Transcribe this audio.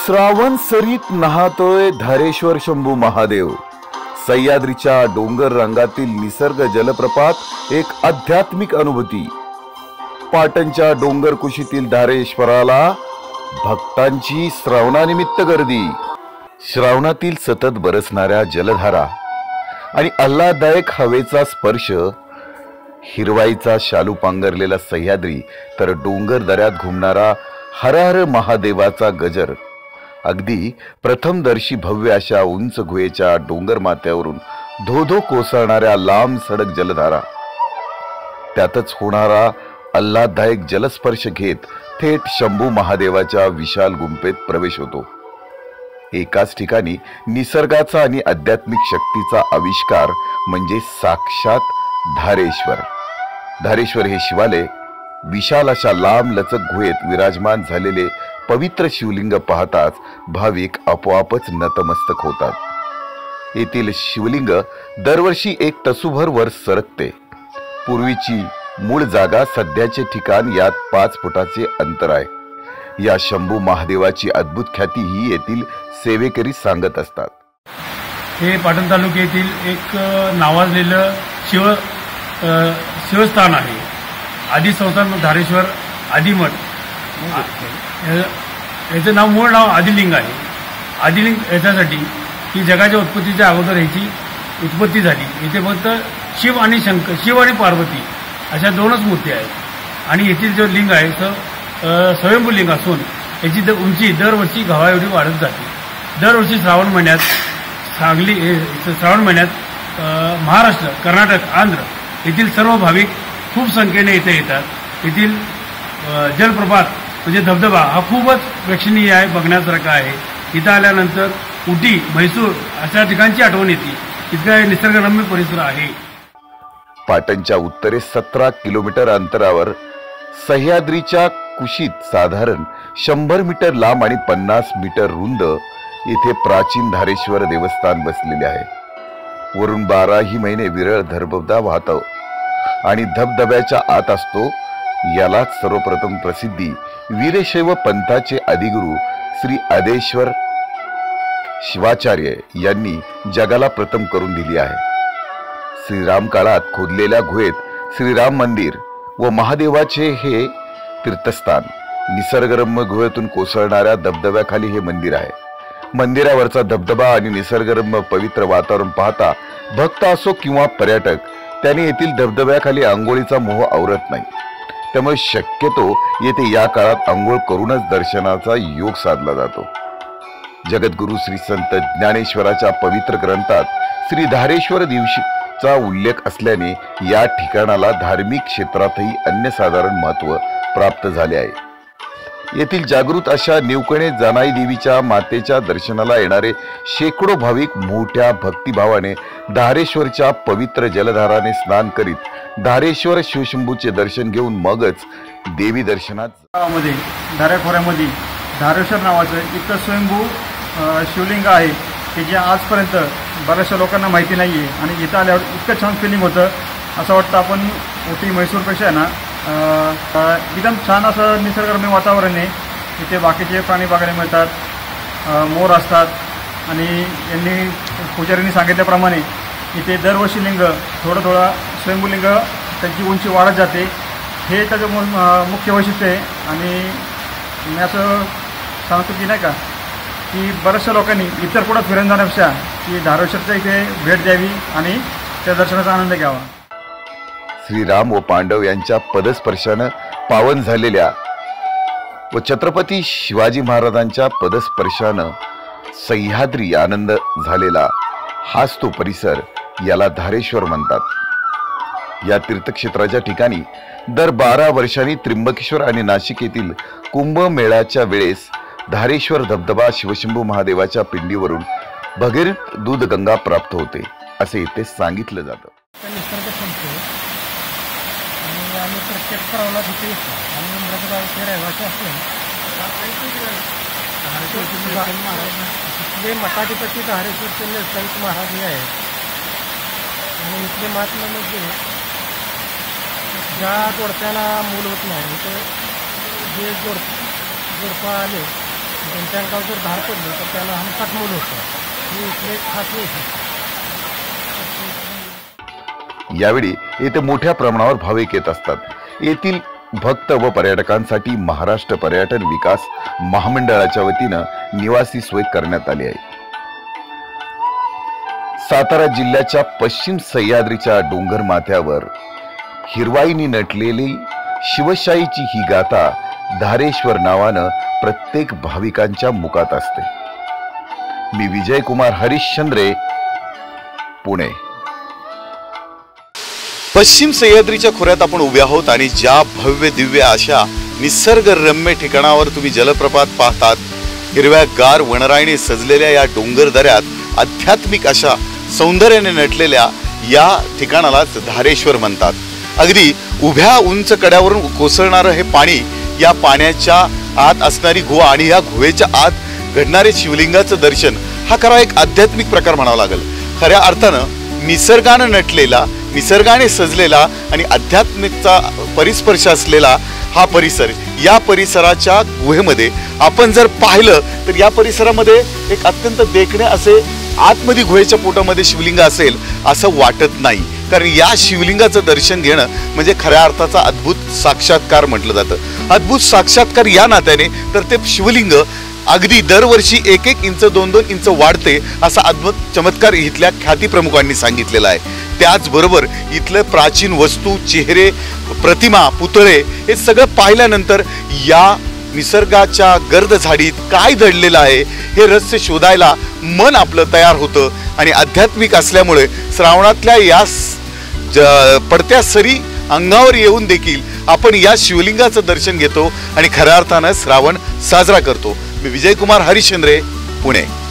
श्रावण सरीत नाहतोय धारेश्वर शंभू महादेव। सह्याद्रीच्या डोंगर रंगातील निसर्ग जलप्रपात एक आध्यात्मिक अनुभूती। पाटणच्या डोंगर कुशीतील धारेश्वराला भक्तांची श्रावणानिमित्त गर्दी। श्रावणातील सतत बरसणाऱ्या जलधारा आणि आल्हाददायक हवेचा स्पर्श, हिरवाईचा शालू पांघरलेला सह्याद्री, तर डोंगर दऱ्यात घुमणारा हर हर महादेवाचा गजर। अगदी प्रथमदर्शी भव्य अशा उंच गुहेच्या डोंगर माथ्यावरून धोधो कोसळणाऱ्या लांब सडक जलधारा, त्यातच होणारा आल्हाददायक जलस्पर्श घेत थेट शंभू महादेवाच्या विशाल गुंफेत प्रवेश होतो। एकाच ठिकाणी निसर्गाचा आणि आध्यात्मिक शक्तीचा आविष्कार म्हणजे साक्षात धारेश्वर। धारेश्वर हे शिवालय विशाल अशा लांब लचक गुहेत विराजमान झालेले पवित्र शिवलिंग पाहताच भाविक आपोआपच नतमस्तक होतात। येथील शिवलिंग दरवर्षी एक तसूभर वर सरकते। पूर्वीची मूळ जागा सध्याचे ठिकाण यात 5 फुटाचे अंतर आहे। या शंभू महादेवाची अद्भुत ख्याती ही येथील सेवेकरी सांगत असतात। हे पाटण तालुक्यातील एक नावाजलेलं शिवस्थान आहे। आदि संस्थान धारेश्वर आदिमठ, याचं नाव मूळ नाव आदिलिंग आहे। आदिलिंग याच्यासाठी की जगाच्या उत्पत्तीच्या अगोदर ह्याची उत्पत्ती झाली। इथे फक्त शिव आणि पार्वती अशा 2च मूर्ती आहेत आणि येथील जो लिंग आहे स्वयंभू लिंग असून याची उंची दरवर्षी गव्हा एवढी वाढत जाते। दरवर्षी श्रावण महिन्यात महाराष्ट्र, कर्नाटक, आंध्र येथील सर्व भाविक खूप संख्येने इथे येतात। येथील जलप्रपात म्हणजे धबधबा हा खूपच प्रेक्षणीय आहे, बघण्यासारखा आहे। इथं आल्यानंतर उटी, म्हैसूर अशा ठिकाणची आठवण येते। इतका निसर्गरम्य परिसर आहे। पाटणच्या उत्तरेस 17 किलोमीटर अंतरावर सह्याद्रीच्या कुशीत साधारण 100 मीटर लांब आणि 50 मीटर रुंद इथे प्राचीन धारेश्वर देवस्थान बसलेले आहे। वरून 12ही महिने विरळ धबधबा वाहतो आणि धबधब्याच्या आत असतो। यालाच सर्वप्रथम प्रसिद्धी वीरशैव पंथाचे आदिगुरु श्री आदेश्वर शिवाचार्य यांनी जगाला प्रथम करून दिली आहे। श्रीराम काळात खोदलेल्या गुहेत श्रीराम मंदिर व महादेवाचे हे तीर्थस्थान। निसर्गरम्य गुहेतून कोसळणाऱ्या धबधब्याखाली हे मंदिर आहे। मंदिरावरचा धबधबा आणि निसर्गरम्य पवित्र वातावरण पाहता भक्त असो किंवा पर्यटक, त्याने येथील धबधब्याखाली आंघोळीचा मोह आवरत नाही। त्यामुळे शक्यतो येथे या काळात आंघोळ करूनच दर्शनाचा योग साधला जातो। जगद्गुरु श्री संत ज्ञानेश्वराच्या पवित्र ग्रंथात श्री धारेश्वर दिवशीचा उल्लेख असल्याने या ठिकाणाला धार्मिक क्षेत्रातही अनन्यसाधारण महत्त्व प्राप्त झाले आहे। येथील जागृत अशा निवकणे जानाई देवीच्या मातेच्या दर्शनाला येणारे शेकडो भाविक मोठ्या भक्तिभावाने धारेश्वरच्या पवित्र जलधाराने स्नान करीत धारेश्वर शिवशंभूचे दर्शन घेऊन मगच देवी दर्शनात धारेश्वरामध्ये धारेश्वर नावाचं इतकं स्वयंभू शिवलिंग आहे की जे आजपर्यंत बऱ्याचशा लोकांना माहिती नाही आहे। आणि इथं आल्यावर इतकं छान फिलिंग होतं, असं वाटतं आपण उटी म्हैसूरपेक्षा आहे ना एकदम छान असं निसर्गरम्य वातावरण आहे। इथे बाकीचे प्राणी बघायला मिळतात, मोर असतात आणि यांनी पुजाऱ्यांनी सांगितल्याप्रमाणे इथे दरवर्षी लिंग थोडं स्वयंभूलिंग त्यांची उंची वाढत जाते। हे त्याचं मुख्य वैशिष्ट्य आहे। आणि मी असं सांगतो की नाही का की बऱ्याचशा लोकांनी इतर कुठं फिरून जाण्यापेक्षा की धारेश्वरच्या इथे भेट द्यावी आणि त्या दर्शनाचा आनंद घ्यावा। श्रीराम व पांडव यांच्या पदस्पर्शानं पावन झालेल्या व छत्रपती शिवाजी महाराजांच्या पदस्पर्शानं सह्याद्री आनंद झालेला हाच तो परिसर, याला धारेश्वर म्हणतात। या तीर्थक्षेत्राच्या ठिकाणी दर 12 वर्षांनी त्र्यंबकेश्वर आणि नाशिक येथील कुंभमेळ्याच्या वेळेस धारेश्वर धबधबा शिवशंभू महादेवाच्या पिंडीवरून भगीरथ दूध गंगा प्राप्त होते असे इथे सांगितलं जातं। आम्ही प्रत्येक परवाला तिथे येतो आणि उमराजगावचे रहिवासी असून इथले मठाधिपती धारेश्वरचे संत महाराज हे आहेत। आणि इथले महात्मा म्हणजे ज्या जोडप्याला मूल होत नाही तर जे जोडपं आले त्यांच्या अंगावर जर धार पडली तर त्याला हमखास मूल होतं. ही इथले खास वैशिष्ट्य. यावेळी येथे मोठ्या प्रमाणावर भाविक येत असतात. येथील भक्त व पर्यटकांसाठी महाराष्ट्र पर्यटन विकास महामंडळाच्या वतीनं निवासी सोय करण्यात आली आहे. सातारा जिल्ह्याच्या पश्चिम सह्याद्रीच्या डोंगर माथ्यावर हिरवाईनी नटलेली शिवशाहीची ही गाथा धारेश्वर नावानं प्रत्येक भाविकांच्या मुखात असते. मी विजयकुमार हरिश्चंद्रे, पुणे. पश्चिम सह्याद्रीच्या खोऱ्यात आपण उभे आहोत आणि ज्या भव्य दिव्य अशा निसर्गरम्य ठिकाणावर तुम्ही जलप्रपात पाहतात. हिरव्यागार वनराईने सजलेल्या या डोंगर दऱ्यात आध्यात्मिक अशा सौंदर्याने नटलेल्या या ठिकाणालाच धारेश्वर म्हणतात. अगदी उभ्या उंच कड्यावरून कोसळणारं हे पाणी, या पाण्याच्या आत असणारी गुहा आणि या गुहेच्या आत घडणारे शिवलिंगाचं दर्शन हा खरा एक आध्यात्मिक प्रकार म्हणावा लागेल. खऱ्या अर्थानं निसर्गानं नटलेला, निसर्गाने सजलेला आणि आध्यात्मिकचा परिस्पर्श असलेला हा परिसर. या परिसराच्या गुहेमध्ये आपण जर पाहिलं तर या परिसरामध्ये एक अत्यंत देखणे असे आतमध्ये गुहेच्या पोटामध्ये शिवलिंग असेल असं वाटत नाही. कारण या शिवलिंगाचं दर्शन घेणं म्हणजे खऱ्या अर्थाचा अद्भुत साक्षात्कार म्हटलं जातं. अद्भुत साक्षात्कार या नात्याने तर ते शिवलिंग अगदी दरवर्षी 1-1 इंच 2-2 इंच वाढते असा अद्भुत चमत्कार इथल्या ख्याती प्रमुखांनी सांगितलेला आहे. त्याचबरोबर इथले प्राचीन वस्तू, चेहरे, प्रतिमा, पुतळे हे सगळं पाहिल्यानंतर या निसर्गाच्या गर्द झाडीत काय दडलेलं आहे हे रहस्य शोधायला मन आपलं तयार होतं. आणि आध्यात्मिक असल्यामुळे श्रावणातल्या या पडत्या सरी अंगावर येऊन देखील आपण या शिवलिंगाचं दर्शन घेतो आणि खऱ्या अर्थानं श्रावण साजरा करतो. मी विजयकुमार हरिश्चंद्रे, पुणे.